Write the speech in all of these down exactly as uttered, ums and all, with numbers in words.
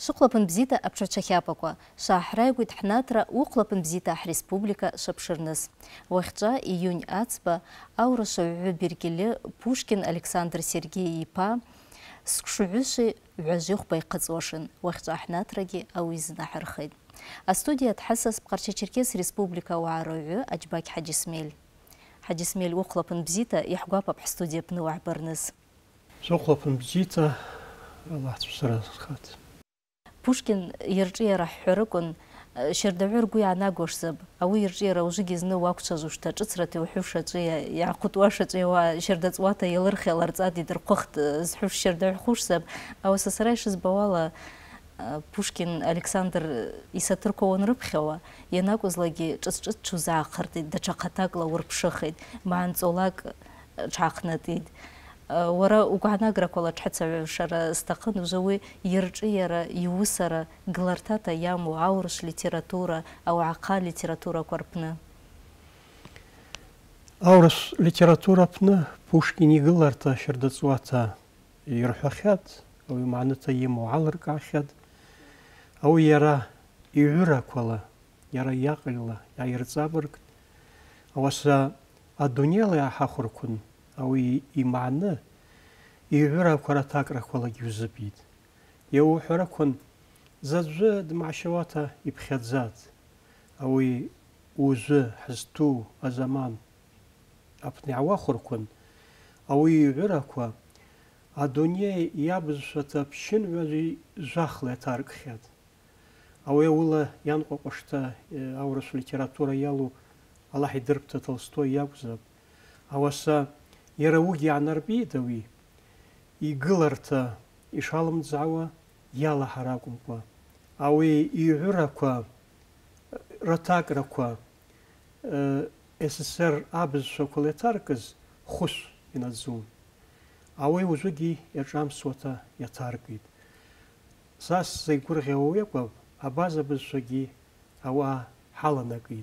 Шықлапын бзита апшачахяпаква, шахрайгуит хнатра уқлапын бзита республика шапширныс. Уахча июнь ацба аурашавю бергелі Пушкин Александр Сергей Ипа скшуюши вяжух байқацошин. Уахча хнатраги ауизна хархид. А студия тхасас Бқарча-Черкес республика уарою Аджбак Хаджисмель. Хаджисмель уқлапын бзита яхгуапа студия пнуа барныс. Шықлапын бзита Аллах тусарасхат. Пушкин ерджира хурукун шердавер гуя нагошсаб, а у ерджира уже гизны вакчажушта чицрати ухушачия яқут вашачия шердацвата елырхел арцади дырқохт зхуш шердавхушсаб, а у сасарайш избавала Пушкин Александр Исатыркован рыбхева, янагузлаги чицчиц чузахарти дачақатагла урпшахид, маанцолаг чахнатид. Вара угана кола чхаца шара стакан ужави ерджияра юсара глартата яму аурш литература ау ака литература корпна. Аурш литература пна Пушкин гларта шердацвата ирхахят, ау маната яму алркахят, ау яра июра кола, яра яqilla, яирцабрк, ауаса адунела ахахуркун. أو إيمانه يعرف كراتك ركولا جوزبيد يو حركون زاد مع شواتا يبخد زاد أو وز حزتو الزمان أبني عواخركون أو يعرف الدنيا يابز تبشن وزي زخلة تارك خد أو يقول ينقو قشتا أو رسول ليتراتورا يالو الله يدربت تولستوي يابزب أو سا يروج عنربي دوي يقلرت يشالم زعوا يلا حراكم قا أو يعرقوا رتاق رقوا إسسر أبز شوكولاتاركز خش ينزون أو يوجي يرجم صوتا يتاركيد ساس زيقور غيوي قا أباز بزوجي أو حالناكيد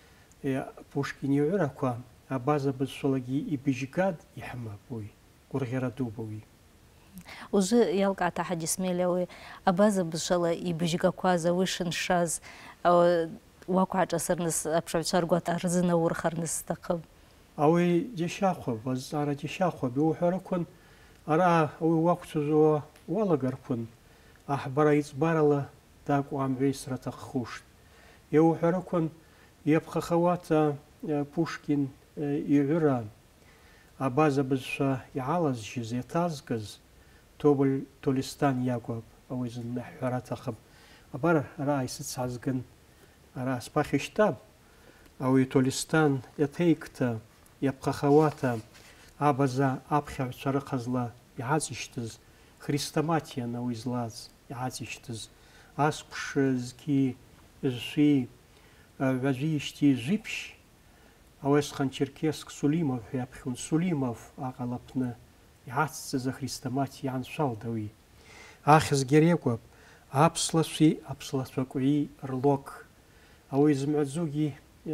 بوشكين يعرقوا أبازا بالسولجي يبيجكاد يحمى بوي كورغيرادو بوي. وجه يلقى تحدي سميلوي أبازا بالشلا يبيجكا كوازا ويشن شاز أو واقع جسرنس أبشر قوات أرزنا ورخرنس تقب. أوي جشاخو بس أرا جشاخو بيوحركون أرا أوي وقت زوا ولا قربون أحبرا يتبارلا تاكو عم بيسرة تخوش يوحركون يبقى خواتا Пушкин يعرى أبازا بزشا يعالز جز يتازقز توبل تولستان ياقوب أو إذن نحورات أخب أبار رأي ستسعزقن رأي سباخي شتاب أو تولستان يتيكتا يبقى خواتا أبازا أبخي شرقزلا يعازشتز خريستماتيان أو إزلاز يعازشتز أسبش زكي زي وزيشتي زيبش أوس خان Черкесск Сулимов يبخون سوليموف أغلبنا يعطس ذا خريستماتي عن شالدوي آخذ جريكوب أبصلسي أبصلسوكوي رلوك أو يزمعزوجي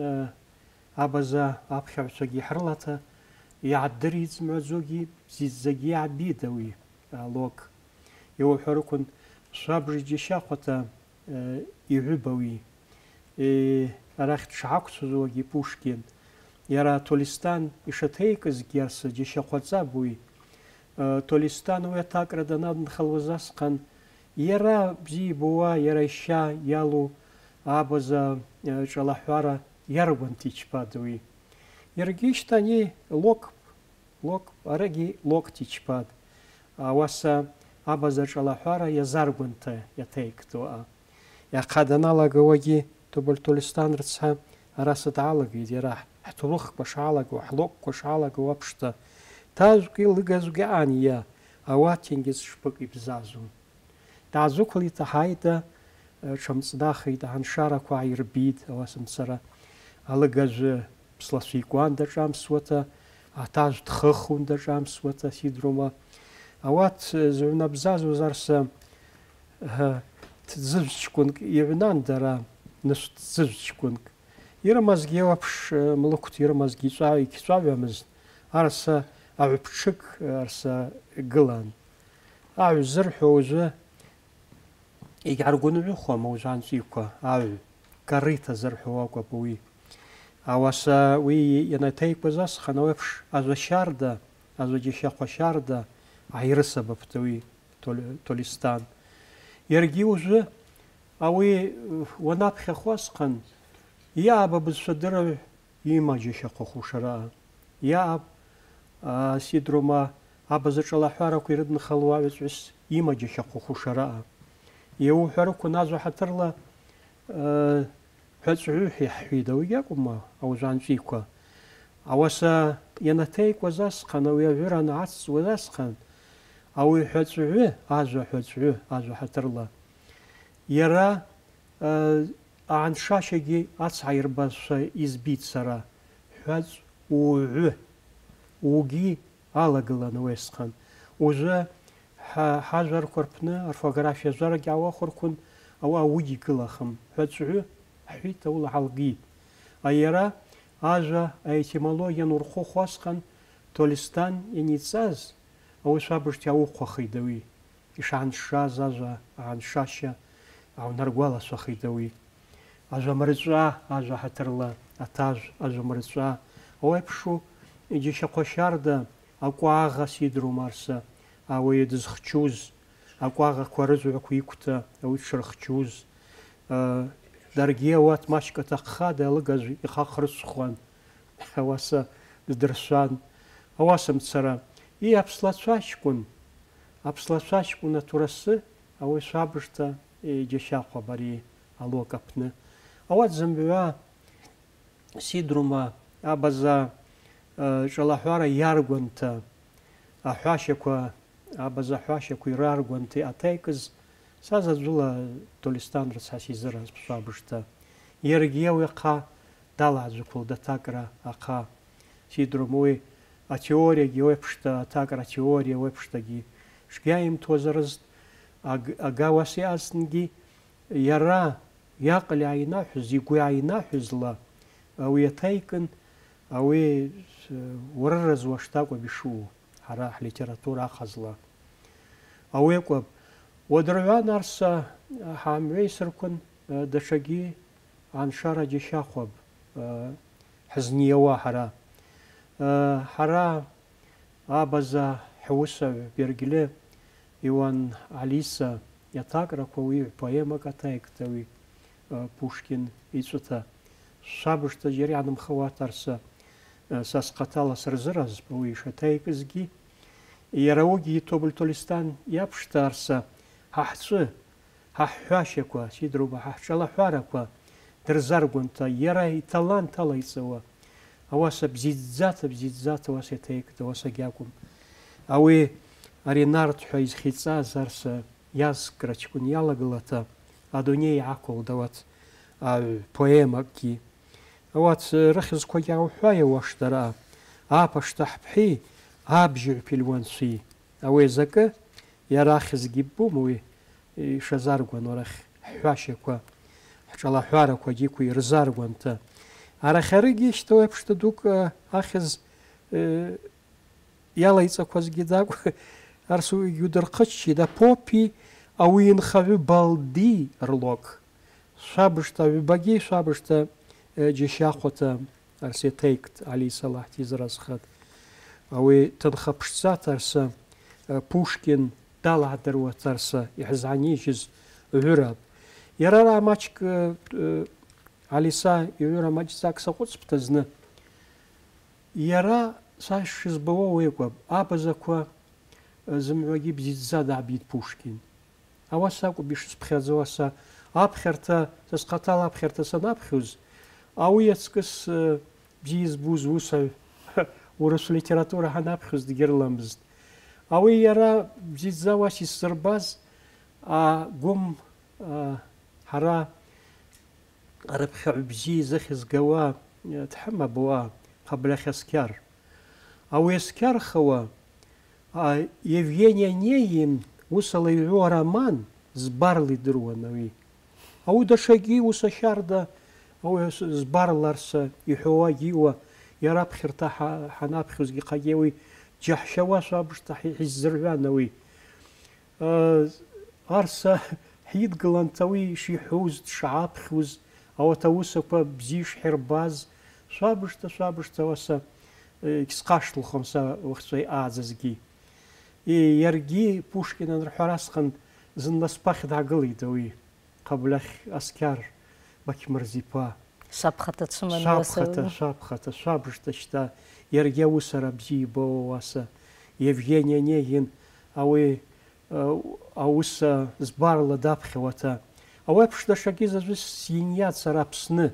أبزا أبخوسوجي حرلتا يعدري يزمعزوجي زيزجي عبيدوي لوك يو حركون صابري جشاقتا يعبوي أرخت شعقسوجي Пушкин يرى تولستان يشتهيكز جيرس جيشا قوتزابوي تولستان ويتاقر داناد خلوزاسقان يرى بزي بوا يرى شا يالو آبزا جلاحوارا يربن تيجبادوي يرجيش تاني لوك لوك أرجي لوك تيجباد واسا آبزا جلاحوارا يزاربن تا يتيكتوا يا قادنا لغواجي تبل تولستان رتسها راسد عالقي يراح حتروخ بشعلق وحلوق وشعلق وابشتا تازوكي لغازوكي آنيا أواتينجز شبقي بزازون تازوك لي تحايدا شمس داخي دهان شارك وعيربيد أواسم سرا ألغاز بسلاسيكوان دا جامس وطا أتاز تخخون دا جامس وطا سيدروما أوات زعونا بزازو زارسا تزوجكونك يبنان دارا نسو تزوجكونك يرمزجي وابش ملوكت يرمزجي صاوي كصاوي مز أرسا أو بشك أرسا قلان أو زرح وزه يجعرقون عخوا موزان سيكوا أو كريتا زرحوا قبوي أواسا وي ينتهي بزاس خنوفش أزو شاردا أزو جيشاقوا شاردا عيرسا بفتوي تولستان يرجيوز أوي ونابخ خواسقن يا أبا بالصدر يما جيشاقوا خوشراء يا أب آه سيدروما أبا زرشلا حوارا كيردن خلوا ويسوس يما جيشاقوا خوشراء يو حركو نازو حترلا آه حتسعوحي حيدا وياكم أو زانسيكوا أوسا ينتهيك وزاسقن أو يفيران عطس وزاسقن أو حتسعوه أزو حتسعوه أزو حترلا يرى آه عن شاشجي أتصعير بس إزبيت سرا حتس وعوه وجي على قلنا ويسقن وزا حاجر كربنا أرفقرافيا زرق أو آخر كن أو أوجي كلهم حتسعوه حيت أول حلقي أيرا أجا أيتيمولوجيا نورخو خواسقن تولستان ينيتساز أو سابرت يوقو خيدوي إيش عن شاز أجا عن شاشة أو نرجوالا سخيدوي أجا مرزا أجا حترلا أتاج أجا مرزا أو يبشو يجي شقو شاردا أكو آغا سيدرو مارسا أو يدز خشوز أكو آغا كوارزو أكو يكوتا أو يتشر خشوز أه درجية وات ماشكة تخادة لقاز يخاخر السخوان هواسا درسان هواسا متسرا إيه أبسلاتشكون أبسلاتشكون تورس أو يصابرشتا جشاقة بري ألو كابنا أوات زنبوا سيدروما أبزا جلاحوارا يارغونتا أحواشكوا أبزا حواشكوا يرارغونتي أتايكز سازا زولا تولستان رساسي زرز بصابشتا يرجيا ويقا دالا زكول دا تاكرا أقا سيدروموي أتيوريا جي ويبشتا تاكرا تيوريا ويبشتا جي شجايم توزرز أقاواسي أسنجي يرى ياقل عيناحز يقوي عيناحز لا أو يتايكن أو وررز واشتاقو بشو حراح لتراتورا أخزلا أو يقوب ودروان أرسا حاموي سركن دشاقي عن شارع جيشاخوب حزنية واحرا حرا آبزا حوسا بيرجلي إيوان عليسا يتاقرا كوي بويما كتايك توي بوشكين إيسوتا شابشتا جيري عن مخوات أرسا ساسقطالا سرزرز بوي شتايك زجي يراوجي توبل تولستان يابشتا أرسا ححصه ححواشكوا سيدروبا ححشلا حواركوا درزارغونتا يرى تالان تالا يسوا أواسا بزيدزات بزيدزات أواسا تايك أواسا جاكم أوي أرينارت حيز خيتسا زارسا ياز كراتشكون يالا غلطا أدوني عقل دوات بويما كي أوات رخز كو ياو حوايا واشترا آباشتح بحي آبجع بيلوانسي أوي زكا يراخز جيبو موي شزارغوان ورخ حواشكوا حشالا حواركوا جيكو يرزارغوان تا أرا خارجي شتوى بشتدوك أخز يالا يتساكواز جيداكو أرسو يدرقشي دا بوبي أو ينخوي بالدي رلوك شابشتا بباقي شابشتا جيشاخوتا أرسي تيكت علي صلاح تيزراز خد أو تنخبشتات أرسا بوشكين دالع دروات أرسا يحزعنيجز غراب يرى ماتشك علي سا يرى ماتشك ساقوتس بتزنا يرى ساش زبوا ويقوب أبزكوا زمعوجي بزيد زاد عبيد بوشكين أواساكو بيش سبخيزواسا أبخرتا تسقطال أبخرتا سنابخوز أو يتسكس بزيز بوز وسا ورسو ليتراتورا هنابخوز ديگر لامبزد أو يرى بزيد زواشي السرباز قم حرا ربخ بزيز أخز قوا تحمى بوا قبل خسكار أو يسكار خوا يفينيا نيين وصل يعو роман збарли друанови. أو دشاقي وسشاردا أو زبارلارسا يحوا جيوا يراب خرتا حنابخوز قايوي جحشوا صابشتا حزرغانوي أرسا ҳидгылан ауи шиҳәоз, дшааԥхьоз, ауат аусақәа бзиа ишҳирбаз, шәабышта, шәабышта ауаса егьсхашҭлхом са уахьҵәа ааӡазгьы. Иаргьы Пушкин анырҳәарасҟан зынла спахь даагылеит ауи ҟаблахь асқьар Бақьмырза-иԥа. Шәаԥхаҭа дшыманы шәаԥхаҭа, шәаԥхаҭа, шәабышта шьҭа иаргьы аусара бзиа ибоуа ауаса. Евгений Онегин ауи аус збарала даԥхьауата. Ауи аԥш даҽакгьы зазус синиаҭ сара Аԥсны.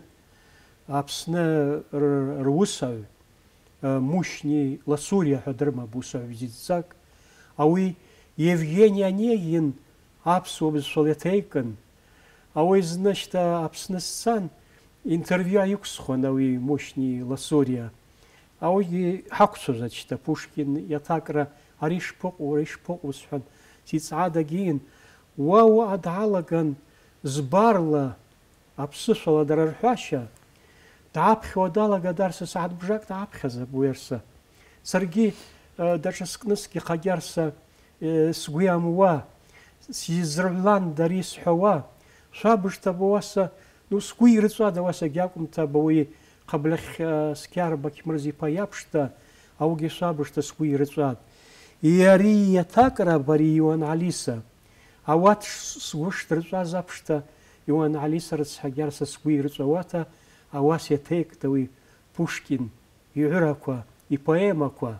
Аԥсны русаҩ Мушьни Ласуриа ҳәа дрымоуп усаҩ бзиаӡак. Ауи Евгений Онегин аԥсуа бызшәала иаҭеикын. Ауи зны шьҭа Аԥсны сцан интервиу аиқәсхон ауи Мушьни Ласуриа. Ауигьы ҳақәцәажәеит шьҭа Пушкин иаҭакра ари ишԥаҟоу, ари ишԥаҟоу сҳәан. Сицаадаgiin уа уаҟа даалаган збарла аԥсышәала дара рҳәашьа дааԥхьауа далага дарса сааҭ бжак дааԥхьазап уи арса. Саргьы даҽа зқьы арса сгәы иамуа, сизырҩланда ари исҳәауа, шәабышҭа бауаса, ну сгәы ирыҵәада ауаса агьакәымҭа уи ҟаблахь сқьар Бақьмырза-иԥа иаԥшҭа аугьы шәабышҭа сгәы ирыҵәад. Иари иаҭакра ари Иоанн Алиса. Ауат сгәы шдырҵәаз аԥшҭа Иоанн Алиса рыцҳагьы арса сгәы ирыҵәауата ауас иаҭеикт ауи Пушкин иҳәырақәа, ипоемақәа.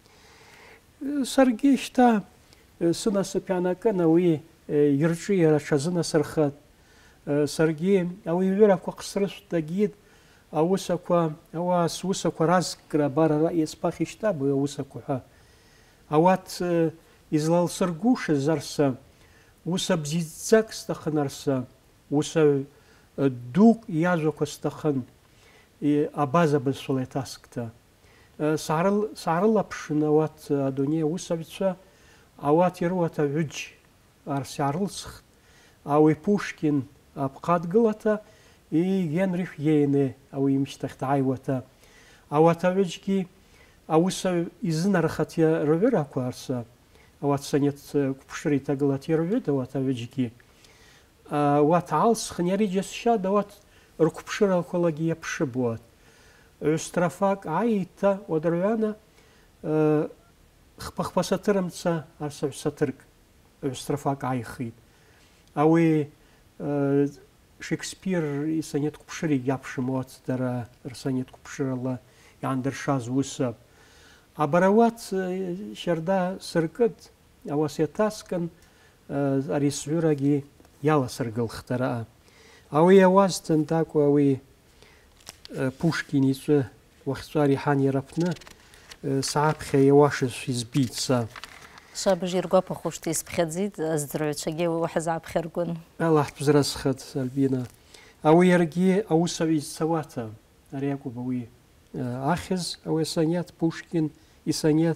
Саргьы шьҭа сынасыԥ иаанакын ауи ирҿы иара аҽазынасырхат. Саргьы ауи иҳәырақәа ҟсрышәтә дагьит. Аусақәа, ауаа сусақәа разкра бара иаспахь ишьҭаб уи аусақәа ҳәа. Ауат излалсыргәышаз арса, уса бзиаӡак сҭахын арса, усаҩ дук иажәақәа сҭахын абаза бызшәала иҭаскта. Саарылаԥшын ауат адунеи аусаҩцәа, ауат ирууат аҩыџь арс иаарылсхт. Ауи Пушкин апҟа дгылата и Генрих Йейне ауи имшьҭахь дааиуата. Ауат аҩыџьгьы аусаҩ изынархат рҳәырақәа арса, ауат сонет қәԥшра иҭагылат ирҳәыт ауат аҩыџьгьы. Ауат аалсхын иара иџьасшьад ауат рқәԥшрақәалагьы иаԥшып ауат. Ҩ-строфак ааииҭа уадырҩана хԥа-хԥа саҭырымца арса ҩ-саҭырк ҩ-строфак ааихит. Ауи Шекспир исонет қәԥшра егьаԥшым ауат дара рсонет қәԥшрала иаандыршаз усап. Абара ауат шьарда сыркыт ауас иаҭаскын ари сҩырагьы иаласыргылхт араҟа. Ауи иауазҭан такәу ауи Пушкин иҵәы уахьҵәа Реиҳан иара аԥны сааԥхьа иауашазшәа избит са. Шабыж иргәаԥхо шҭа исԥхьаӡеит, аздырҩацәагьы уаҳзааԥхьаргәын. Аллаҳ бзразхат Альбина. Ауи иаргьы аусаҩ изцауата ари акәым ауи ахьыз ауи асонет Пушкин исонет.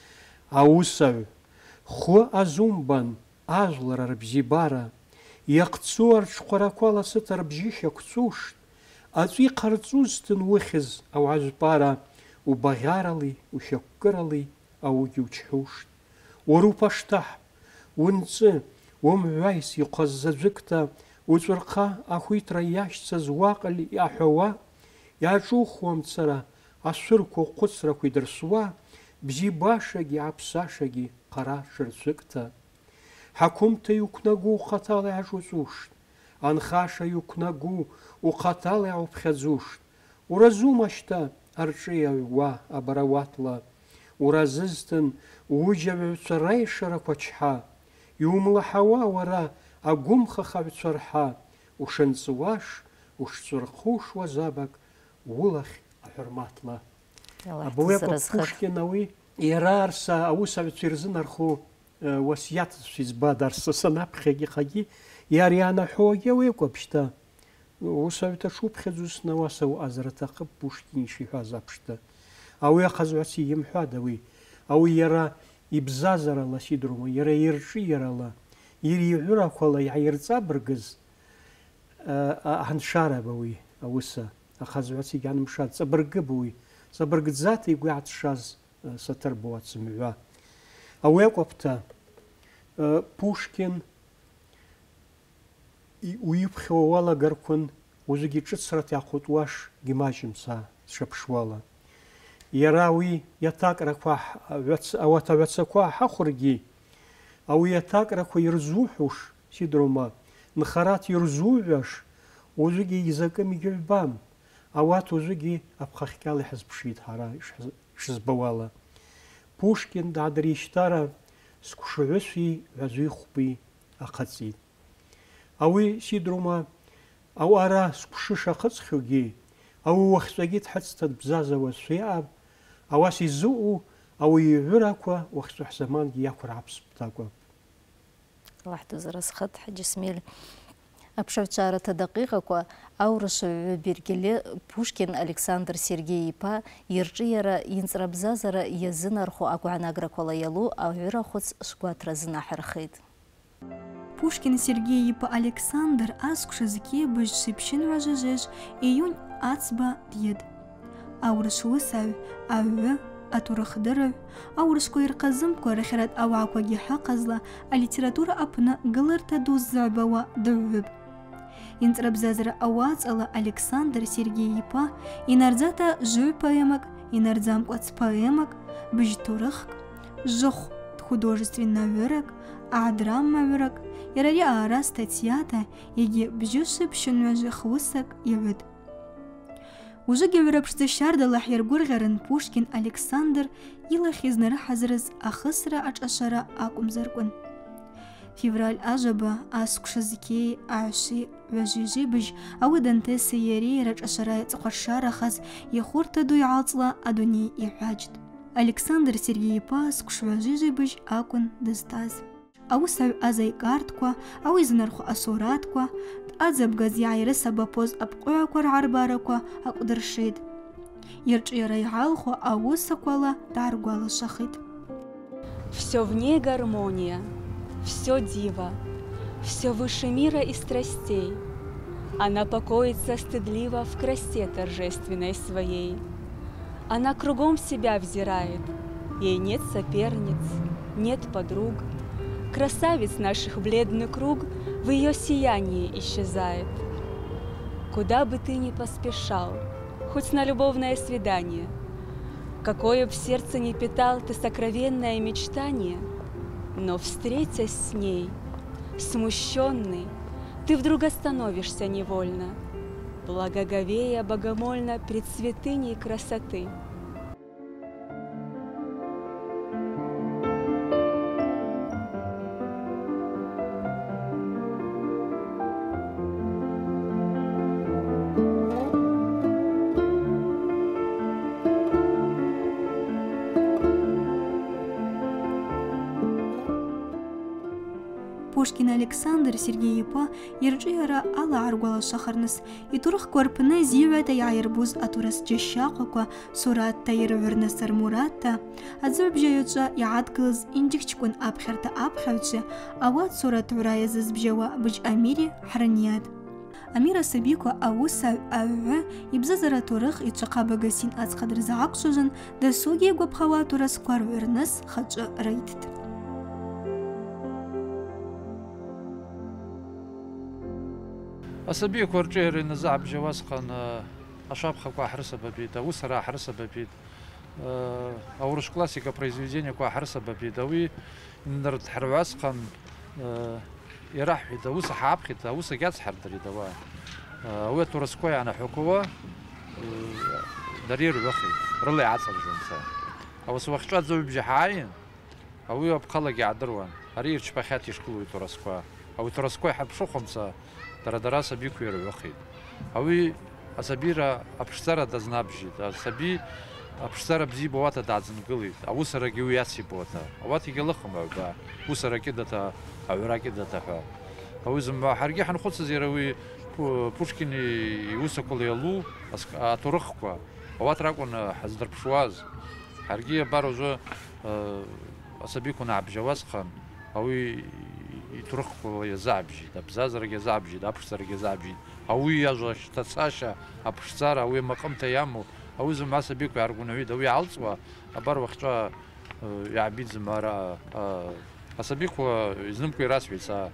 Аусаҩ хәы азумбан ажәлар рыбзиабара, иаҟцу арҽхәарақәа ласыҭ рыбжьы шьақәҵушт, аҵәы иҟарҵузҭын ухьыз ауаажәпара, убаӷьарали, ушьақәкырали аугьы учҳушт. Уара упашҭаҳ, унҵы, умҳәаис иҟазаӡәыкта, уҵәырҟа ахәиҭра иашьцаз уаҟа иаҳәауа, иааҿухуамцара ашәырқәа уҟәыҵрақәа идырсуа, бзиабашагьы аԥсашагьы ҟара шырцәыкта. Ҳақәымҭа иуқәнагәу ухаҭала иаҿуҵушт, анхаша иуқәнагәу ухаҭала иаауԥхьаӡушт. Уразума шьҭа арҿы иаҩуа абарауатла, уразызҭын уџьаҩаҩцәа раишарақәа чҳа, иумлаҳауа уара агәымхахаҩцәа рҳа, ушынҵуаш, ушҵәырхушуа забак улахь аҳәырмаҭла. Абауи акәым Пушкин ауи иара арса аусаҩцәа ирзынархо уасиаҭцәа избат арса санаԥхьагьы хагьы иара иаанаҳәоуагьы ауи акәым шьҭа. Усаҩ дшуԥхьаӡоз ауаса уҟазар аҭахуп Пушкин ишиҳәаз аԥшҭа. Ауи аҟазҳәац имҳәада уи. Ауи иара ибзазарала сидрума, иара ирҿиарала, ириҳәырақәала иааирҵабыргыз аҳаншарап ауи ауса. Аҟазҳәац егьанымшат, ҵабыргып уи. Ҵабыргӡата игәы иааҭшаз саҭыр бауа цымҳәа. Ауи акәыпҭа Пушкин уипхьо уалагаркәын узгьы ҿыцрат иахәытуаш гьмаҷымца сшаԥшуала. Иара уи иаҭакрақәа ауат аҩацақәа ҳахәыргьы ауи иаҭакрақәа ирзуҳәуш сидрома нхараҭ ирзуҩаш узгьы изакым егьыҩбам. Ауат узгьы аԥхахьҟьала иҳазԥшит ҳара ишызбауала. Пушкин даадыришьҭара сқәшаҳәысәи ҳәазәи хәби ахыҵит. Ауи сидрома ауара сқәшы шахыҵхьоугьы ауи уахьҵәагьы дҳәыҵҭа дбзазауазшәа иааб, ауас изыҟоу ауи иҩырақәа уахьҵәа ҳзамангьы иақәырааԥсыԥдагәа. الله يحفظ خط حج اسميل أبشر شارة دقيقة أورش بيرجلي بوشكين ألكسندر سيرجي با يرجيرا ينصرب زازرا يزنر خو أكو عناقرا كولا يلو أو عرا خدس شكوات رزنا حرخيد Пушкин Сергей по Александр аскушазки быж шипшин важежеш июнь ацба дед. Аурш лысав авы атурхдыры аурш койрказым корхерат аваква гихaqazla а литература апна галарта дуззабава дөвб. Инцрабзазра авацала Александр Сергей па инарзата жүй поэмак инарзамквац поэмак быжтурых жох художественный вырок а драма вырок Ярари ара статьята еги бжюши пшенважи хвусак явид. Уже геверапшты шардалах яргургарен Пушкин Александр илах изнара хазрыз ахысра ачашара акумзаркун. Февраль ажаба аскушазики аши важижи бж ауданте сиери рачашара яцқаршара хаз яхурта дуй алцла адуни ихаджд. Александр Сергей Пас кушважижи бж акун дыстаз. أو سو أزاي كارتكوا أو يزنرخو أصوراتكوا أزب غزياي رسابا بوز أبقوا كور عرباركوا أقدر شيد يرج يريعالخو أو سكوالا دارغوالا شخيد. Все в ней гармония, все диво, все выше мира и страстей. Она покоится стыдливо в красе торжественной своей. Она кругом себя взирает, ей нет соперниц, нет подруг. Красавиц наших бледный круг в ее сиянии исчезает. Куда бы ты ни поспешал, хоть на любовное свидание, какое б в сердце не питал ты сокровенное мечтание, но, встретясь с ней, смущенный, ты вдруг остановишься невольно, благоговея богомольно пред святыней красоты. Пушкин Александр Сергей Па يرجيرا على عرقولا شخرنس يترخ كوربنا زيوة يعيربوز أتورس جشاقوكا سورات تاير ورنسر موراتا أزوب جايوتشا يعادقلز إنجيكشكون أبخرتا أبخرتشا أوات سورات ورايزز بجوا بج أميري حرنيات أميرا سبيكو أوسا أوه يبزازرا تورخ يتشقابا غسين أزقدر زعاقشوجن دا سوغي غوبخوا تورس كوار ورنس خدش رايتت. أسبيع كورجير نزع بجواز قن أشاب خوا حرسة ببيت أو سرا حرسة ببيت أو رش كلاسيكا произведение كوا حرسة ببيت أوي نرد حرواز قن يراح بيت أو صحاب خيت أو سجاد حردري دوا أو تورسكوي أنا حكوة درير وخي رلي عصر جنسا أو سوخشات زوج بجحاين أو يبقى لك يعدروان هرير شبخات يشكلوا تورسكوا أو تورسكوي حب شو خمسة ترى دراسة بيكوير وخيد أوي أسبيرا أبشترا دزنابجي أسبي أبشترا بزي بواتا دازن قليد أو سرا جوياسي بواتا أواتي قلقهم أو وسرا كده تا أو كده تا أو زم حرقي حنخص زيروي بوشكين يوسا كل يلو أتورخوا أوات راكون حزدر بشواز حرقي باروزو أسبي كنا عبجواز خان أوي يترخوا يزعبجي دا بزازر يزعبجي دا بشتر يزعبجي أوي يجا شتساشا أبشتر أوي مقام تيامو أوي زم عصبيكو يعرقونوي دا وي عالصوا أبار وقتا يعبيد زمارا أسبيكو يزنمكو يراسوي سا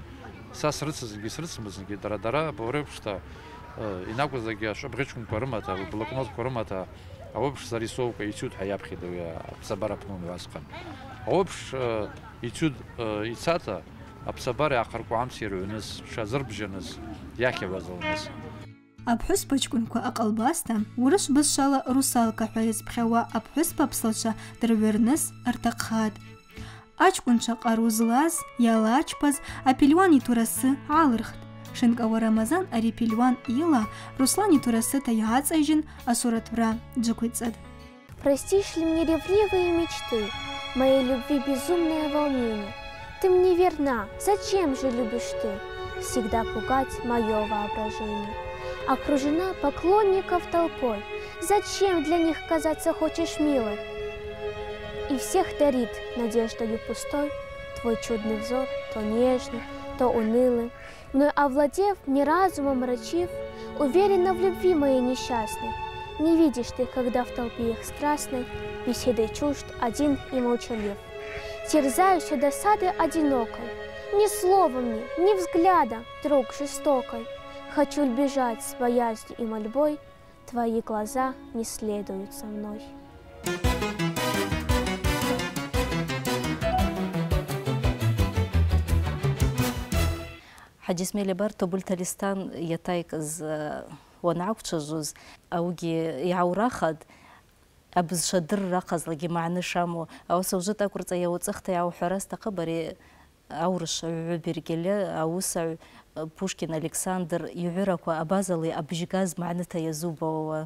са срыцызгьы срыцмызгьы дара дара баурыԥшта инакәызгьы ашәыбӷьыҷкәынқәа рымаҭа блокнотқәа рымаҭа ауеиԥш зарисовка ицуд ҳәа иаԥхьеит уи аԥсабара аҟны умҩасҟан. Ауеиԥш ицуд ицата аԥсабара иаахаркуа амц ирыҩныз, шазырбжьаныз, иахьаҩазалныз. Аԥҳәызба ҷкәынқәа аҟалбасҭа урыс бызшала русалка ҳәа ирызԥхьауа аԥҳәызба ԥслацәа дырҩырныс рҭаххаат. Аҷкәынцәа ҟару злаз, иалаачԥаз апелуан иҭурасы аалырхт. Шынкауа Рамазан ари пелуан ила Руслан иҭурасыҭа иааҵаижьын асураҭбра џықәиҵат. Простишь ли мне ревнивые мечты, моей любви безумное волнение? Ты мне верна, зачем же любишь ты всегда пугать мое воображение? Окружена поклонников толпой, зачем для них казаться хочешь милой? И всех дарит надеждою пустой твой чудный взор, то нежный, то унылый. Мной овладев, мне разумом мрачив, уверена в любви моей несчастной. Не видишь ты, когда в толпе их страстной беседой чужд один и молчалив. Терзаюсь досады одинокой, ни слова мне, ни взгляда, друг жестокой. Хочу ль бежать с боязнью и мольбой, твои глаза не следуют со мной. حاجي اسماعيل بار طبلتلستان يتايكز ونعوتشجوز اوجي يعوراخد ابز شدر رقز لقي معنى شامو او سوجت اكرت يا وصخت يا حراس تقبري اورش عبرجله او سع بوشكين الكسندر يعرك ابازلي ابجغاز معناتها يزوبو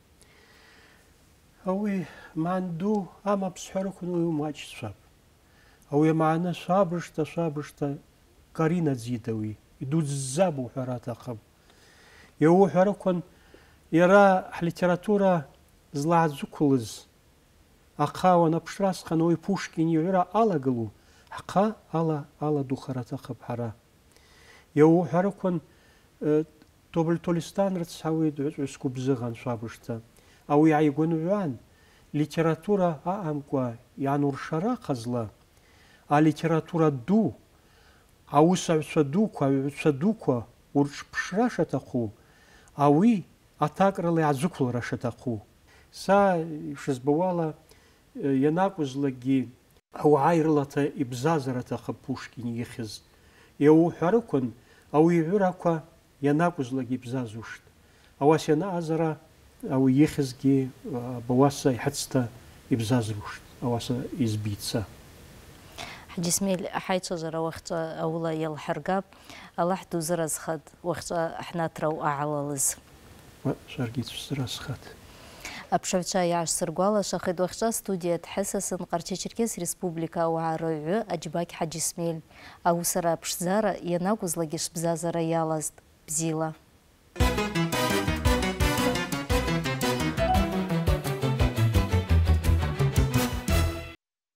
اوي ماندو اما بسحرك نو ماچ صاب اوي معنا صابرشتا صابرشتا كارينا زيدوي يدوز الزابو حرات أقب يو حركن يرى ليتراتورا زلع زكولز أقا ونبشراس خنوي بوشكين يرى على قلو حقا على على دخرات أقب حرا يو حركن توبل تولستان رتساوي دوز كوبزغان صابشتا أو يعيقون وعن ليتراتورا أعمقوا يعنور شرا قزلا الليتراتورا دو аусаҩцәа дуқәа, аҩцәа дуқәа урҿԥшра шаҭаху, ауи аҭакрала иаазықәлара шаҭаху. Са ишызбауа ала ианакәызлагьы ауаа ирылаҭа ибзазар аҭахуп Пушкин ихьыз. Иауҳәарықәын ауаҩ иҩырақәа ианакәызлагьы ибзазушт. Ауас ианаазара ауаҩ ихьызгьы абауаса иҳәацҭа ибзазрушт. Ауаса избит са. حاجي اسماعيل حيت شجرة وقت أولا يلحرقاب الله حدو زرز خد وقت احنا ترو أعلالز شارقيت زرز خد أبشوتشا يعش سرقوالا شاخد وقت ستودية حساس نقرتي تشركيس ريسبوبليكا وعروعو أجباك حاجي اسماعيل أو سرا بشزارة يناقوز لقيش بزازارة يالازد بزيلا